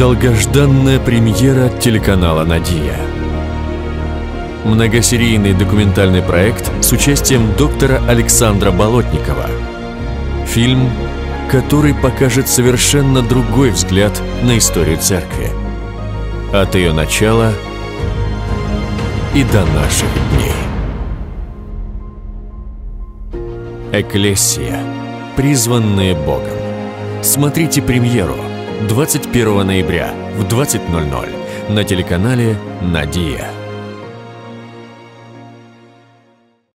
Долгожданная премьера телеканала «Надия». Многосерийный документальный проект с участием доктора Александра Болотникова. Фильм, который покажет совершенно другой взгляд на историю церкви. От ее начала и до наших дней. Экклесия. Призванные Богом. Смотрите премьеру 21 ноября в 20:00 на телеканале «Надия».